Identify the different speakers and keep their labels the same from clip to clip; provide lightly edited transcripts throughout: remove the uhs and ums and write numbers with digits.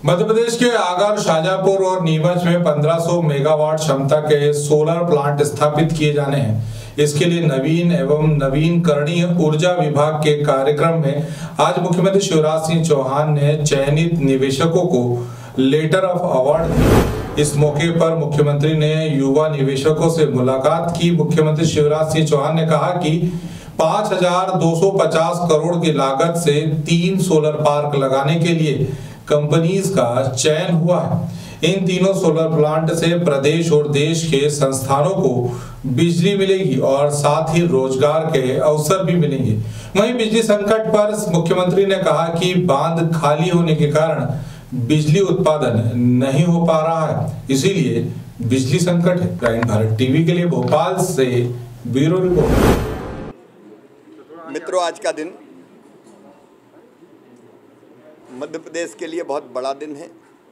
Speaker 1: मध्य प्रदेश के आगर, शाजापुर और नीमच में 1500 मेगावाट क्षमता के सोलर प्लांट स्थापित किए जाने हैं। इसके लिए नवीन एवं नवीनकरणीय ऊर्जा विभाग के कार्यक्रम में आज मुख्यमंत्री शिवराज सिंह चौहान ने चयनित निवेशकों को लेटर ऑफ अवार्ड दिया। इस मौके पर मुख्यमंत्री ने युवा निवेशकों से मुलाकात की। मुख्यमंत्री शिवराज सिंह चौहान ने कहा कि 5250 करोड़ की लागत से 3 सोलर पार्क लगाने के लिए कंपनीज का चयन हुआ है। इन तीनों सोलर प्लांट से प्रदेश और देश के संस्थानों को बिजली मिलेगी और साथ ही रोजगार के अवसर भी मिलेंगे। वहीं बिजली संकट पर मुख्यमंत्री ने कहा कि बांध खाली होने के कारण बिजली उत्पादन नहीं हो पा रहा है, इसीलिए बिजली संकट है। प्राइम भारत टीवी के लिए भोपाल से ब्यूरो रिपोर्ट।
Speaker 2: मित्रों, आज का दिन मध्य प्रदेश के लिए बहुत बड़ा दिन है,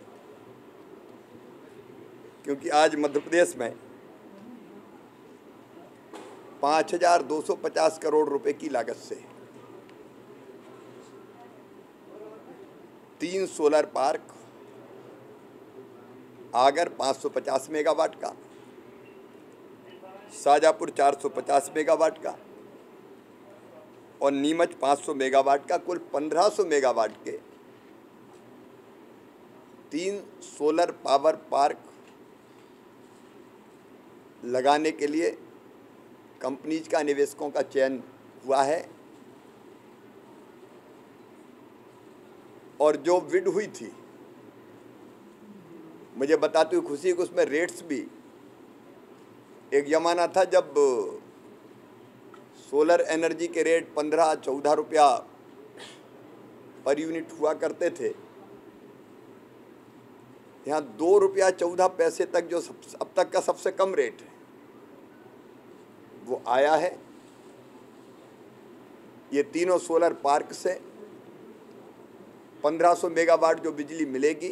Speaker 2: क्योंकि आज मध्य प्रदेश में 5250 करोड़ रुपए की लागत से 3 सोलर पार्क, आगर 550 मेगावाट का, शाजापुर 450 मेगावाट का और नीमच 500 मेगावाट का, कुल 1500 मेगावाट के 3 सोलर पावर पार्क लगाने के लिए कंपनीज का निवेशकों का चयन हुआ है। और जो बिड हुई थी, मुझे बताते हुए खुशी कि उसमें रेट्स भी, एक ज़माना था जब सोलर एनर्जी के रेट 15-14 रुपया पर यूनिट हुआ करते थे। यहाँ 2 रुपया 14 पैसे तक जो अब तक का सबसे कम रेट है वो आया है। ये तीनों सोलर पार्क से 1500 मेगावाट जो बिजली मिलेगी,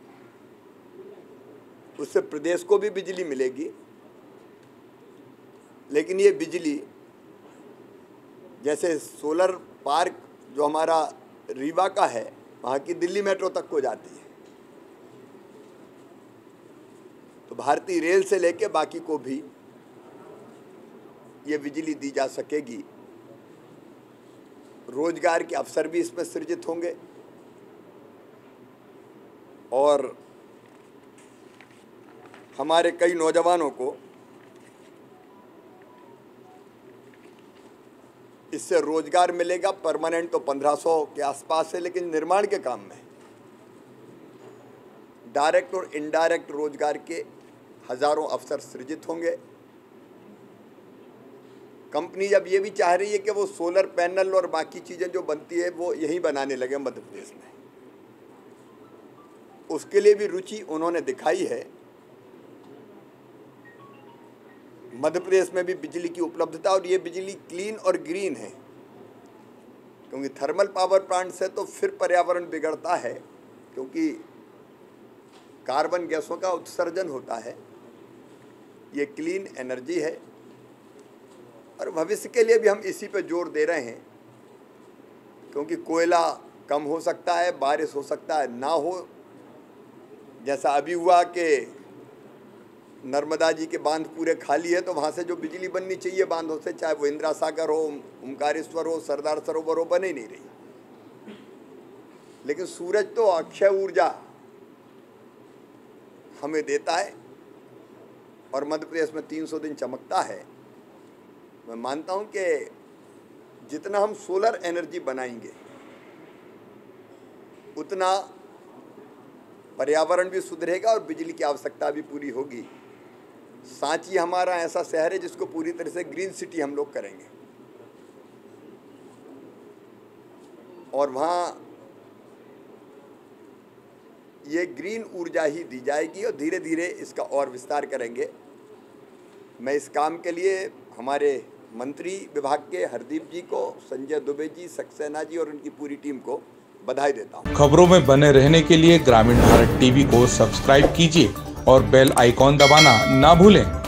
Speaker 2: उससे प्रदेश को भी बिजली मिलेगी। लेकिन ये बिजली, जैसे सोलर पार्क जो हमारा रीवा का है, वहाँ की दिल्ली मेट्रो तक को जाती है, तो भारतीय रेल से लेके बाकी को भी ये बिजली दी जा सकेगी। रोजगार के अवसर भी इसमें सृजित होंगे और हमारे कई नौजवानों को इससे रोजगार मिलेगा। परमानेंट तो 1500 के आसपास है, लेकिन निर्माण के काम में डायरेक्ट और इनडायरेक्ट रोजगार के हजारों अवसर सृजित होंगे। कंपनी अब ये भी चाह रही है कि वो सोलर पैनल और बाकी चीज़ें जो बनती है वो यहीं बनाने लगे मध्य प्रदेश में। उसके लिए भी रुचि उन्होंने दिखाई है। मध्य प्रदेश में भी बिजली की उपलब्धता, और ये बिजली क्लीन और ग्रीन है, क्योंकि थर्मल पावर प्लांट से तो फिर पर्यावरण बिगड़ता है, क्योंकि कार्बन गैसों का उत्सर्जन होता है। ये क्लीन एनर्जी है और भविष्य के लिए भी हम इसी पे जोर दे रहे हैं, क्योंकि कोयला कम हो सकता है, बारिश हो सकता है ना हो। जैसा अभी हुआ कि नर्मदा जी के बांध पूरे खाली है, तो वहाँ से जो बिजली बननी चाहिए बांधों से, चाहे वो इंदिरा सागर हो, ओमकारेश्वर हो, सरदार सरोवर हो, बन ही नहीं रही। लेकिन सूरज तो अक्षय ऊर्जा हमें देता है और मध्य प्रदेश में 300 दिन चमकता है। मैं मानता हूं कि जितना हम सोलर एनर्जी बनाएंगे उतना पर्यावरण भी सुधरेगा और बिजली की आवश्यकता भी पूरी होगी। सांची हमारा ऐसा शहर है जिसको पूरी तरह से ग्रीन सिटी हम लोग करेंगे और वहाँ ये ग्रीन ऊर्जा ही दी जाएगी और धीरे धीरे इसका और विस्तार करेंगे। मैं इस काम के लिए हमारे मंत्री विभाग के हरदीप जी को, संजय दुबे जी, सक्सेना जी और उनकी पूरी टीम को बधाई देता हूँ।
Speaker 1: खबरों में बने रहने के लिए ग्रामीण भारत टीवी को सब्सक्राइब कीजिए और बेल आइकॉन दबाना ना भूलें।